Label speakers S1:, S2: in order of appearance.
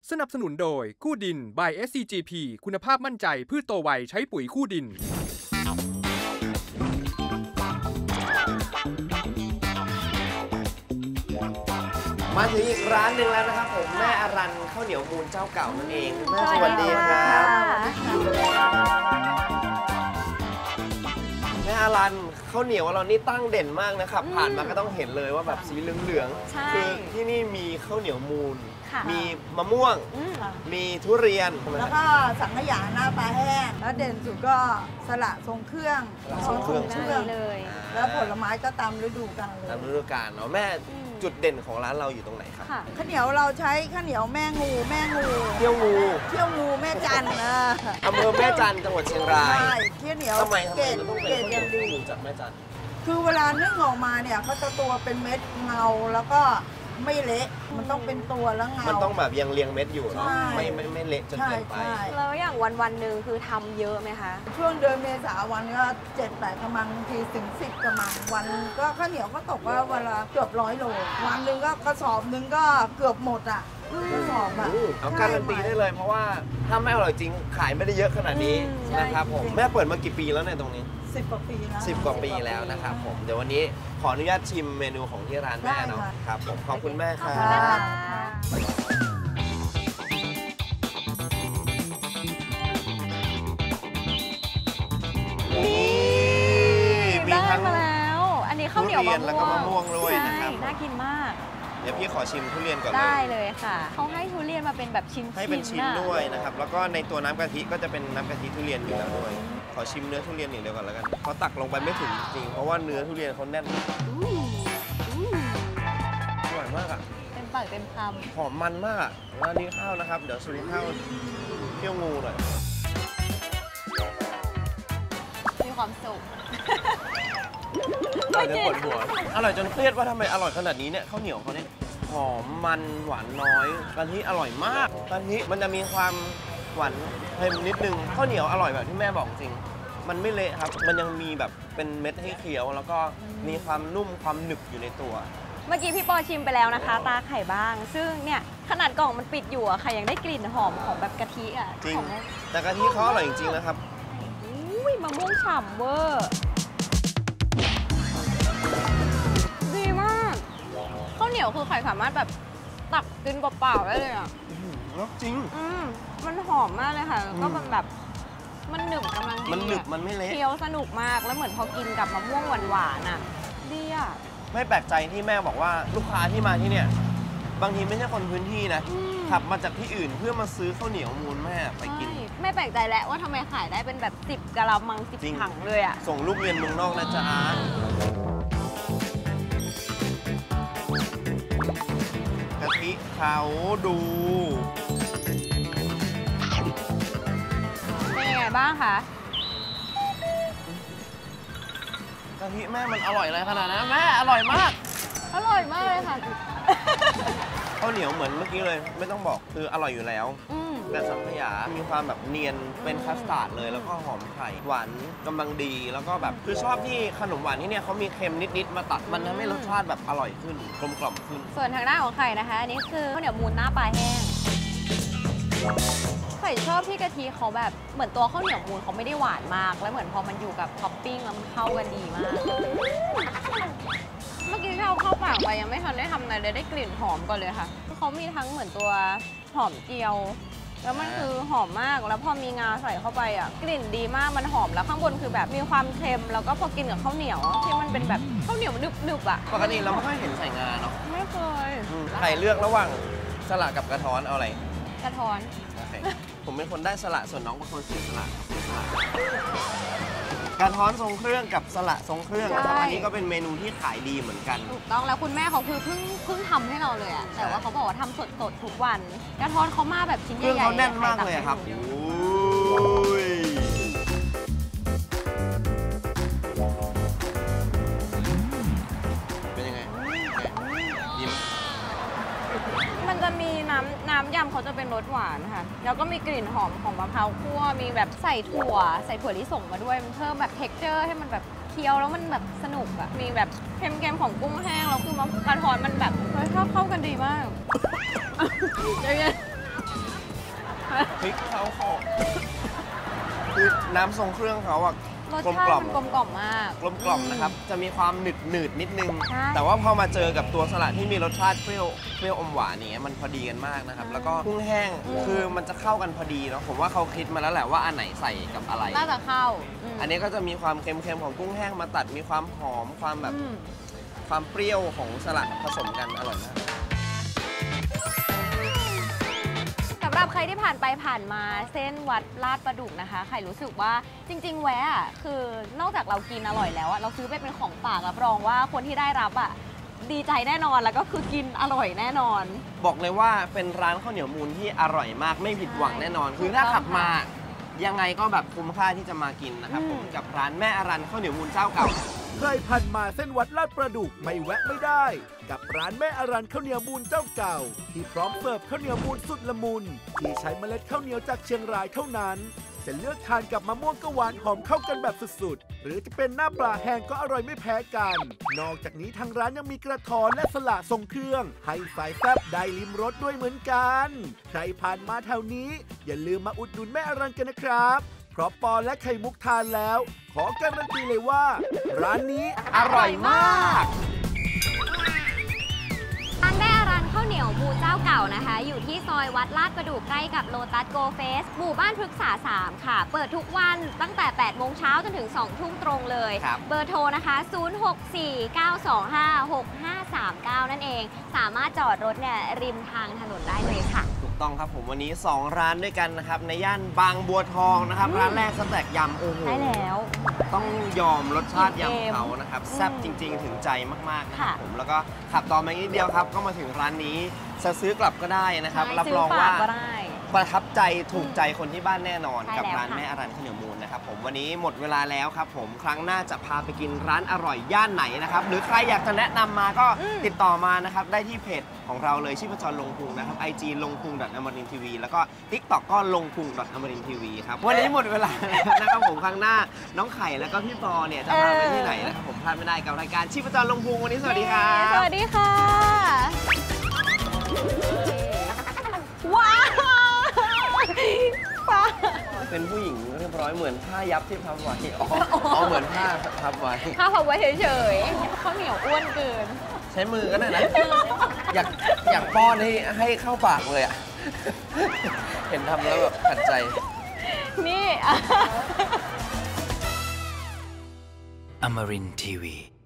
S1: สนับสนุนโดยคู่ดิน by SCGP คุณภาพมั่นใจพืชโตไวใช้ปุ๋ยคู่ดิน
S2: มาถึงอีกร้านหนึ่งแล้วนะครับผมแม่อรัญข้าวเหนียวมูลเจ้าเก่านั่นเองแม่สวัสดีครับแม่อรัญข้าวเหนียวเรานี่ตั้งเด่นมากนะครับผ่านมาก็ต้องเห็นเลยว่าแบบสีเหลืองๆคือที่นี่มีข้าวเหนียวมูลมีมะม่วงมีทุเรียน
S3: แล้วก็สังขยาหน้าปลาแห้งแล้วเด่นสุดก็สละทรงเครื่อง
S4: เลย
S3: แล้วผลไม้ก็ตามฤดูกาล
S2: ตามฤดูกาลเนาะแม่จุดเด่นของร้านเราอยู่ตรงไหนครับ
S3: ข้าวเหนียวเราใช้ข้าวเหนียวแม่งู
S2: เที่ยว
S3: งูแม่จัน
S2: อำเภอแม่จันจังหวัดเชียงราย
S3: ใช่ข้าวเหนียวเกรดยังดี
S2: จากแม่จัน
S3: คือเวลานึ่งออกมาเนี่ยเขาจะตัวเป็นเม็ดเงาแล้วก็ไม่เละมันต้องเป็นตัวแล้วเงา
S2: มันต้องแบบยังเรียงเม็ดอยู่เนาะไม่เละจนเกินไป
S4: แล้วอย่างวันหนึ่งคือทำเยอะไหมคะ
S3: ช่วงเดือนเมษาวันก็7-8 กะมังทีถึง10 กะมังวันก็ข้าวเหนียวก็ตกว่าเวลาเกือบ100 โลวันหนึ่งก็กระสอบหนึ่งก็เกือบหมดอ่ะกระสอบอ่ะ
S2: เอาการันตีได้เลยเพราะว่าถ้าไม่อร่อยจริงขายไม่ได้เยอะขนาดนี้นะครับผมแม่เปิดมากี่ปีแล้วเนี่ยตรงนี้
S3: 10 กว่าปีแล้ว
S2: 10 กว่าปีแล้วนะครับผมเดี๋ยววันนี้ขออนุญาตชิมเมนูของที่ร้านแม่เนาะครับผมขอบคุณแม่ครับ
S4: ได้มาแล้วอันนี้ข้าวเหนียวมะม่วง
S2: แล้วก็มะม่วงด้วยนะครับ
S4: น่ากินมาก
S2: เดี๋ยวพี่ขอชิมทุเรียนก่อน
S4: ได้เลยค่ะเขาให้ทุเรียนมาเป็นแบบชิ้น
S2: ให้เป็นชิ้นด้วยนะครับแล้วก็ในตัวน้ำกะทิก็จะเป็นน้ำกะทิทุเรียนอยู่แล้วด้วยขอชิมเนื้อทุเรียนอย่างเดียวก่อนแล้วกันเขาตักลงไปไม่ถึงจริงเพราะว่าเนื้อทุเรียนเขาแน่นอร่อยมากอ่ะ
S4: เต็มปากเต็มคำ
S2: หอมมันมากแล้วนี้ข้าวนะครับเดี๋ยวชิมข้าวเที่ยวงูหน่อย
S4: มีความสุข
S2: อร่อยจนปวดหัวอร่อยจนเครียดว่าทำไมอร่อยขนาดนี้เนี่ยข้าวเหนียวเขาเนี่ยหอมมันหวานน้อยกะทิอร่อยมากกะทิมันจะมีความหวานเค็มนิดนึงข้าวเหนียวอร่อยแบบที่แม่บอกจริงมันไม่เละครับมันยังมีแบบเป็นเม็ดให้เคี้ยวแล้วก็มีความนุ่มความหนึบอยู่ในตัว
S4: เมื่อกี้พี่ปอชิมไปแล้วนะคะตาไข่บ้างซึ่งเนี่ยขนาดกล่องมันปิดอยู่อะค่ะยังได้กลิ่นหอมของแบบกะทิอะ
S2: จริงแต่กะทิเขาอร่อยจริงๆนะครับ
S4: อุ้ยมะม่วงฉ่ำเวอร์ดีมากข้าวเหนียวคือไข่สามารถแบบตักกินเปล่าๆได้เลยอะ
S2: จริง
S4: มันหอมมากเลยค่ะก็มันแบบมันหนึบกำลังดี
S2: มันหนึบมันไม่เละ
S4: เคี้ยวสนุกมากแล้วเหมือนพอกินกับมะม่วงหวานๆอะดีอะ
S2: ไม่แปลกใจที่แม่บอกว่าลูกค้าที่มาที่เนี่ยบางทีไม่ใช่คนพื้นที่นะขับมาจากที่อื่นเพื่อมาซื้อข้าวเหนียวมูลแม่ไปกิน
S4: ไม่แปลกใจแล้วว่าทำไมขายได้เป็นแบบ10 กะละมัง10 ถังเลยอะ
S2: ส่งลูกเรียนเมืองนอกนะจ๊ะกะทิเขาดู
S4: เป็นยังไงบ้างคะ
S2: กะทิแม่มันอร่อยอะไรขนาดนั้นแม่อร่อยมาก
S4: เลยค่ะ
S2: ข้าวเหนียวเหมือนเมื่อกี้เลยไม่ต้องบอกคืออร่อยอยู่แล้วแต่สังขยามีความแบบเนียนเป็นคัสตาร์ดเลยแล้วก็หอมไข่หวานกำลังดีแล้วก็แบบคือชอบที่ขนมหวานที่เนี่ยเขามีเค็มนิดๆมาตัดมันทำให้รสชาติแบบอร่อยขึ้นกลมกล่อมขึ้น
S4: ส่วนทางด้านของไข่นะคะอันนี้คือข้าวเหนียวมูลหน้าปลาแห้งไข่ชอบที่กะทิเขาแบบเหมือนตัวข้าวเหนียวมูลเขาไม่ได้หวานมากแล้วเหมือนพอมันอยู่กับท็อปปิ้งแล้วมันเข้ากันดีมากเมื่อกี้เราเข้าปากไปยังไม่ทันได้ทำอะไรเลยได้กลิ่นหอมก่อนเลยค่ะเขามีทั้งเหมือนตัวหอมเจียวแล้วมันคือหอมมากแล้วพอมีงาใส่เข้าไปอ่ะกลิ่นดีมากมันหอมแล้วข้างบนคือแบบมีความเค็มแล้วก็พอกินกับข้าวเหนียวที่มันเป็นแบบข้าวเหนียวหนึบๆอ่ะ
S2: ปกติเราไม่ค่อยเห็นใส่งาเนาะ
S4: ไม่เคย
S2: ไข่เลือกระหว่างสละกับกระท้อนเอาอะไร
S4: กระท้อน
S2: ผมเป็นคนได้สละส่วนน้องเป็นคนเสียสละกระท้อนทรงเครื่องกับสละทรงเครื่องนะครับอันนี้ก็เป็นเมนูที่ขายดีเหมือนกัน
S4: ถูกต้องแล้วคุณแม่เขาคือเพิ่งทำให้เราเลยอะแต่ว่าเขาบอกว่าทำสดทุกวันกระท้อนเขามาแบบชิ้นใหญ่ๆ
S2: เขาแน่นมากเลยครับเป็นยังไงยิ้ม
S4: มันจะมีน้ำยำเขาจะเป็นรสหวานค่ะแล้วก็มีกลิ่นหอมของมะพร้าวคั่วมีแบบใส่ถั่วลิสงมาด้วยมันเพิ่มแบบเท็กเจอร์ให้มันแบบเคี้ยวแล้วมันแบบสนุกอะมีแบบเค็มๆของกุ้งแห้งแล้วคือมะกระท้อนมันแบบเข้ากันดีมาก
S2: พริกเขาคือน้ำทรงเครื่องเขาอะ
S4: รส
S2: กลม
S4: ชาติ
S2: กล่อม
S4: มันกลมกล่อมมาก
S2: กลมกล่อมนะครับ จะมีความหนืดนิดนึง
S4: ใช่
S2: แต่ว่าพอมาเจอกับตัวสลัดที่มีรสชาติเปรี้ยวอมหวานเนี่ยมันพอดีกันมากนะครับ แล้วก็กุ้งแห้งคือมันจะเข้ากันพอดีเนาะผมว่าเขาคิดมาแล้วแหละว่าอันไหนใส่กับอะไร
S4: น่าจะเข้า
S2: อันนี้ก็จะมีความเค็มๆของกุ้งแห้งมาตัดมีความหอมความแบบความเปรี้ยวของสลัดผสมกันอร่อยมาก
S4: สำหรับใครที่ผ่านไปผ่านมาเส้นวัดลาดประดุกนะคะใครรู้สึกว่าจริง ๆ แวะอะคือนอกจากเรากินอร่อยแล้วอะเราซื้อไปเป็นของฝากรับรองว่าคนที่ได้รับอะดีใจแน่นอนแล้วก็คือกินอร่อยแน่นอน
S2: บอกเลยว่าเป็นร้านข้าวเหนียวมูลที่อร่อยมากไม่ผิดหวังแน่นอน คือถ้าขับมายังไงก็แบบคุ้มค่าที่จะมากินนะครับผมกับร้านแม่อรันข้าวเหนียวมูลเจ้าเก่า
S5: ใครผ่านมาเส้นวัดลาดประดุกไม่แวะไม่ได้ กับร้านแม่อรันข้าวเหนียวมูลเจ้าเก่า ที่พร้อมเสิร์ฟข้าวเหนียวมูลสุดละมุนที่ใช้เมล็ดข้าวเหนียวจากเชียงรายเท่านั้น จะเลือกทานกับมะม่วงก็หวานหอมเข้ากันแบบสุดๆ หรือจะเป็นหน้าปลาแห้งก็อร่อยไม่แพ้กัน นอกจากนี้ทางร้านยังมีกระท้อนและสละทรงเครื่อง ให้สายแซ่บได้ลิ้มรสด้วยเหมือนกัน ใครผ่านมาแถวนี้ อย่าลืมมาอุดหนุนแม่อรันกันนะครับ เพราะปอและไข่มุกทานแล้ว ขอการันตีเลยว่า ร้านนี้อร่อยมาก
S6: ร้านแม่อรันข้าวเหนียวมูเจ้าเก่านะคะ อยู่ที่ซอยวัดลาดประดูกใกล้กับโลตัสโกเฟสหมู่บ้านพฤกษา 3 ค่ะ เปิดทุกวันตั้งแต่ 8 โมงเช้าจนถึง 2 ทุ่มตรงเลย
S2: ครับ
S6: เบอร์โทรนะคะ 0649256539 นั่นเอง สามารถจอดรถเนี่ยริมทางถนนได้เลยค่ะ
S2: ถูกต้องครับผมวันนี้ 2 ร้านด้วยกันนะครับในย่านบางบัวทองนะครับร้านแรกสแต็กยำโอ้โห
S4: ได้แล้ว
S2: ต้องยอมรสชาติยำเขานะครับแซ่บจริง ๆ ถึงใจมากๆนะครับ
S4: ค่ะ
S2: ผมแล้วก็ขับต่อมาอีกนิดเดียวครับก็มาถึงร้านนี้จะซื้อกลับก็ได้นะครับ
S4: ใช่
S2: รับ
S4: ซื้
S2: รอง
S4: ฝ
S2: ว่า
S4: กก็ได้
S2: ประทับใจถูกใจคนที่บ้านแน่นอน
S4: ใช่
S2: กับ
S4: แล้ว
S2: ร้าน
S4: ค่ะ
S2: แม่อรันข้าวเหนียวมูลนะครับผมวันนี้หมดเวลาแล้วครับผมครั้งหน้าจะพาไปกินร้านอร่อยย่านไหนนะครับหรือใครอยากจะแนะนำมาก็ติดต่อมานะครับได้ที่เพจของเราเลยชีพจรลงพุงนะครับ IG ลงพุง.amarinTV แล้วก็ TikTok ก็ลงพุง.amarinTV ครับวันนี้หมดเวลาแล้วนะครับผมครั้งหน้าน้องไข่แล้วก็พี่ปอเนี่ยจะพาไปที่ไหนนะครับผมพลาดไม่ได้กับรายการชีพจรลงพุงวันนี้สวัสดีครับ
S4: สวัสดีค่ะ ว้าวป้า
S2: เป็นผู้หญิงเรียบร้อยเหมือนผ้ายับที่พับไว้อ๋อเหมือนผ้าพับไว้
S4: ข้าวผัดไว้เฉยๆข้าวเหนียวอ้วนเกิน
S2: ใช้มือก็ได้นะ อยากป้อนให้เข้าปากเลยอ่ะ เห็นทำแล้วแบบขัดใจ
S4: นี่
S7: Amarin Tiwi.